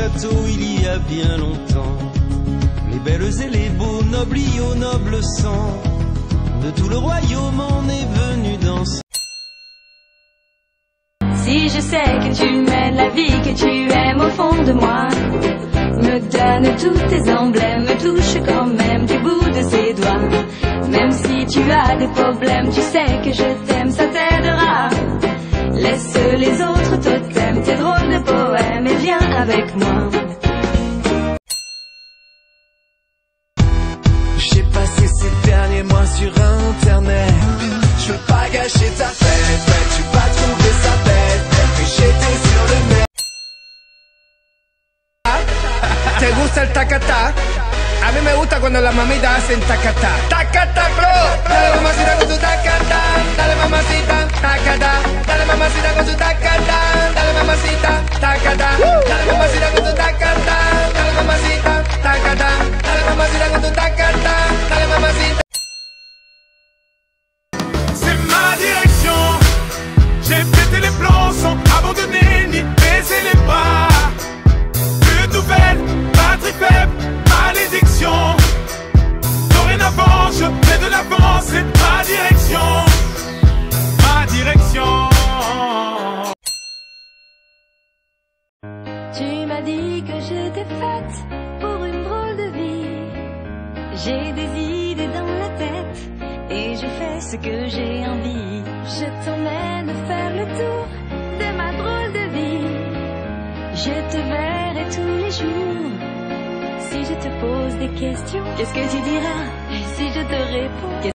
château il y a bien longtemps. Les belles et les beaux, nobles y au noble sang, de tout le royaume on est venu danser. Si je sais que tu mènes la vie que tu aimes au fond de moi, me donne tous tes emblèmes, me touche quand même du bout de ses doigts. Même si tu as des problèmes, tu sais que je t'aime, ça t'aidera. Laisse les autres totems, tes drôles de poèmes et viens avec moi. J'ai passé ces derniers mois sur internet. Je veux pas gâcher ta fête, mais tu vas trouver ça bête que j'étais sur le net. ¿Te gusta el tacatá? A mí me gusta cuando las mamitas hacen tacatá. Tacatá, bro. Dale mamacita con tu tacatá. Dale mamacita, tacatá. Dale mamacita con tu tacatá. Dale mamacita, tacatá. Dale mamacita con tu tacatá. Dale mamacita, tacatá. Dale mamacita con tu tacatá. Dale mamacita. C'est ma direction. J'ai pété les plombs sans abandonner ni baisser les bras. Une nouvelle patrie faible, malédiction. Dorénavant, je fais de l'avance, c'est ma direction. Ma direction. Tu m'as dit que j'étais faite pour une drôle de vie. J'ai des idées dans la tête et je fais ce que j'ai envie. Je t'emmène faire le tour de ma drôle de vie. Je te verrai tous les jours. Si je te pose des questions, qu'est-ce que tu diras? Et si je te réponds,